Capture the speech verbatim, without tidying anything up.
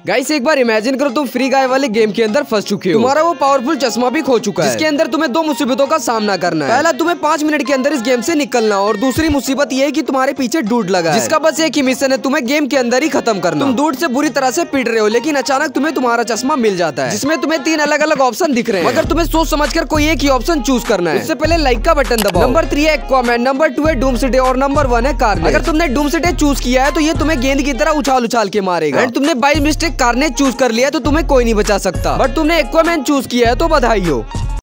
Guys एक बार imagine करो तुम फ्री गाय वाले गेम के अंदर फंस चुके हो। तुम्हारा वो पावरफुल चश्मा भी खो चुका है, जिसके अंदर तुम्हें दो मुसीबतों का सामना करना है। पहला, तुम्हें पाँच मिनट के अंदर इस गेम से निकलना, और दूसरी मुसीबत ये है कि तुम्हारे पीछे डूड लगा है, जिसका बस एक ही मिशन है, तुम्हें गेम के अंदर ही खत्म करना। तुम डूड से बुरी तरह से पीट रहे हो, लेकिन अचानक तुम्हें तुम्हारा चश्मा मिल जाता है, जिसमें तुम्हें तीन अलग अलग ऑप्शन दिख रहे हैं, मगर तुम्हें सोच समझकर कोई एक ही ऑप्शन चूज करना है। उससे पहले लाइक का बटन दबाओ। नंबर थ्री है एक्वामैन, नंबर टू है डूम सिटी और नंबर वन है कार्नेज। अगर तुमने डूम सिटी चूज किया है तो ये तुम्हें गेंद की तरह उछाल उछाल के मारेगा, एंड तुमने बाई मिस्टेक कार्नेज चूज कर लिया तो तुम्हें कोई नहीं बचा सकता। बट तुमने एक्वामैन चूज किया है तो बधाई हो।